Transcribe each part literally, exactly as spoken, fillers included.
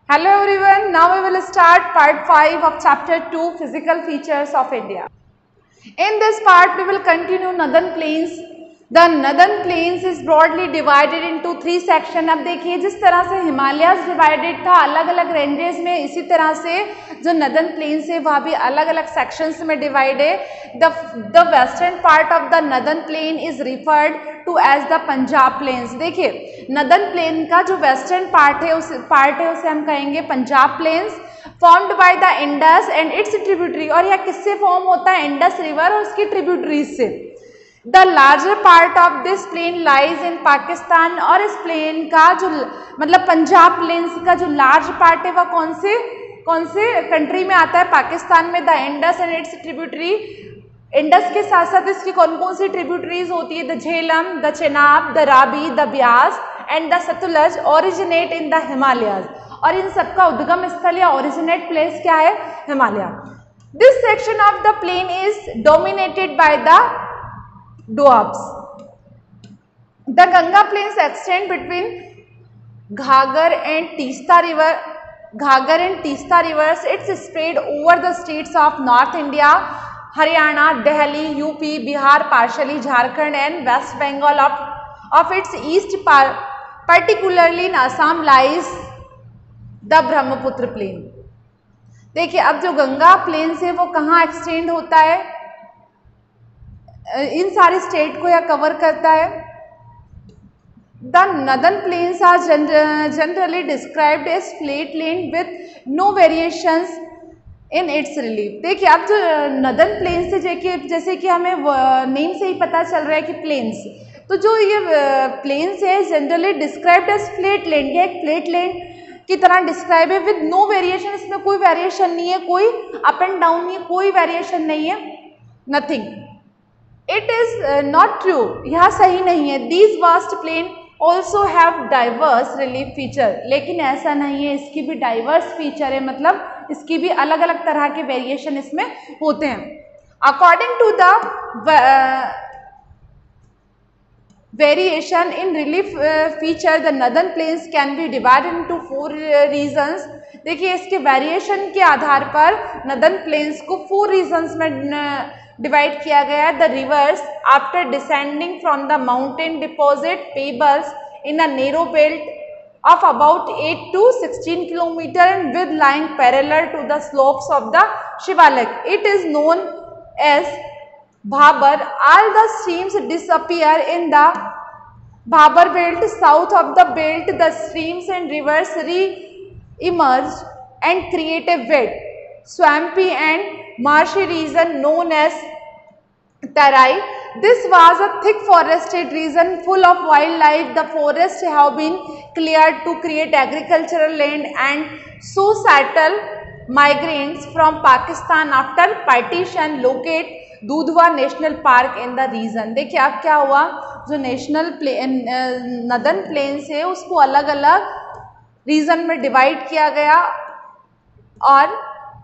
Hello everyone, now we will start part five of chapter two, Physical Features of India. In this part we will continue Northern Plains. The Northern Plains is broadly divided into three sections. अब देखिए जिस तरह से Himalayas divided था अलग अलग ranges में, इसी तरह से जो नदर्न प्लेन्स है वह भी अलग अलग सेक्शंस में डिवाइड है. The the western part of the northern plain is referred to as the Punjab plains. देखिए नदर्न प्लेन का जो वेस्टर्न पार्ट है उस पार्ट है उसे हम कहेंगे Punjab plains, formed by the Indus and its tributary. और यह किससे फॉर्म होता है? इंडस रिवर और उसकी ट्रिब्यूटरीज से. The larger part of this plain lies in Pakistan. और इस प्लेन का जो मतलब पंजाब प्लेन्स का जो लार्ज पार्ट है वह कौन से कौन से कंट्री में आता है? पाकिस्तान में. The Indus and its tributary. Indus के साथ साथ इसकी कौन कौन सी ट्रिब्यूटरीज होती है? The Jhelum, the Chenab, the Ravi, the Beas and the Sutlej originate in the Himalayas. और इन सबका उद्गम स्थल या ओरिजिनेट प्लेस क्या है? Himalaya. This section of the plain is dominated by the doabs. The Ganga plains extend between Ghaggar and Teesta river. Ghaggar and Teesta rivers. It's spread over the states of North India, Haryana, Delhi, U P, Bihar, partially Jharkhand, and West Bengal. Of of its east part, particularly in Assam, lies the Brahmaputra plain. देखिए अब जो Ganga plane से वो कहाँ extend होता है? इन सारे state को यह कवर करता है. The northern plains are generally described as flat land with no variations in its relief. देखिए अब जो नदर्न प्लेन्स से देखिए जैसे कि हमें नेम से ही पता चल रहा है कि प्लेन्स, तो जो ये प्लेन्स है generally described as flat land. ये एक फ्लैट लैंड की तरह डिस्क्राइब है विद नो वेरिएशन. इसमें कोई वेरिएशन नहीं है, कोई अप एंड डाउन नहीं है, कोई वेरिएशन नहीं है, nothing. It is not true. यह सही नहीं है. These vast plain also have diverse relief feature. लेकिन ऐसा नहीं है, इसकी भी डाइवर्स फीचर है, मतलब इसकी भी अलग अलग तरह के वेरिएशन इसमें होते हैं. According to the variation in relief feature the northern plains can be divided into four regions. देखिए इसके वेरिएशन के आधार पर नदर्न प्लेन्स को फोर रीजन्स में डिवाइड किया गया. The rivers after descending from the mountain deposit pebbles in a narrow belt of about eight to sixteen kilometer and with lying parallel to the slopes of the Shivalik. It is known as Bhabar. All the streams disappear in the Bhabar belt. South of the belt, the streams and rivers re-emerge and create a wet, swampy and marshy region known as Tarai. This was a thick forested region full of wildlife. The forests have been cleared to create agricultural land and so settle migrants from Pakistan after partition. Locate Dudhwa national park in the region. देखिए अब क्या हुआ, जो national plane northern planes है उसको अलग अलग reason में डिवाइड किया गया और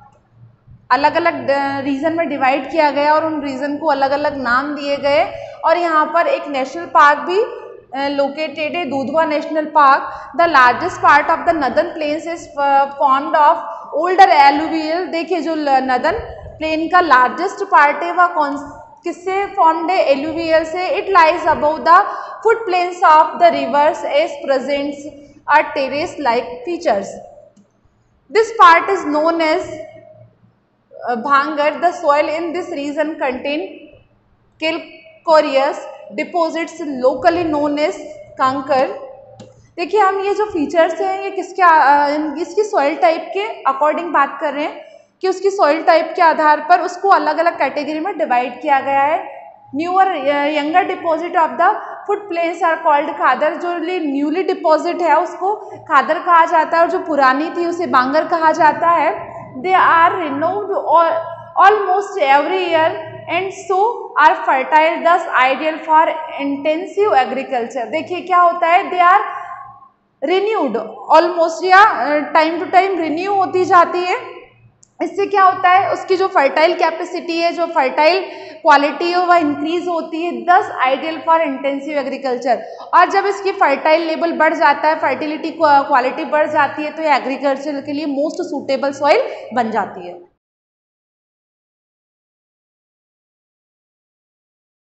अलग अलग रीजन में डिवाइड किया गया और उन रीजन को अलग अलग नाम दिए गए. और यहाँ पर एक नेशनल पार्क भी लोकेटेड है, Dudhwa national park. The largest part of the northern plains is formed of older alluvial. देखिए जो नदर्न प्लेन का लार्जेस्ट पार्ट है वह कौन किससे फॉर्म्ड है? एलुवियल से. It lies above the flood plains of the rivers as presents are terrace like features. This part is known as Uh, Bhangar. The soil in this region contain calcareous deposits locally known as कंकर. देखिए हम ये जो features हैं ये किसके uh, इसकी soil type के अकॉर्डिंग बात कर रहे हैं कि उसकी सॉइल टाइप के आधार पर उसको अलग अलग कैटेगरी में डिवाइड किया गया है. Newer younger deposit of the flood plains are called khadar. जो न्यूली डिपॉजिट है उसको खादर कहा जाता है और जो पुरानी थी उसे बांगर कहा जाता है. They are renewed almost every year and so are fertile, thus ideal for intensive agriculture. देखिए क्या होता है, they are renewed almost या टाइम टू टाइम रिन्यू होती जाती है इससे क्या होता है, उसकी जो फर्टाइल कैपेसिटी है, जो फर्टाइल क्वालिटी है वह इंक्रीज होती है, दस आइडियल फॉर इंटेंसिव एग्रीकल्चर। और जब इसकी फर्टाइल लेवल बढ़ जाता है, फर्टिलिटी क्वालिटी बढ़ जाती है, तो ये एग्रीकल्चर के लिए मोस्ट सूटेबल सॉइल बन जाती है।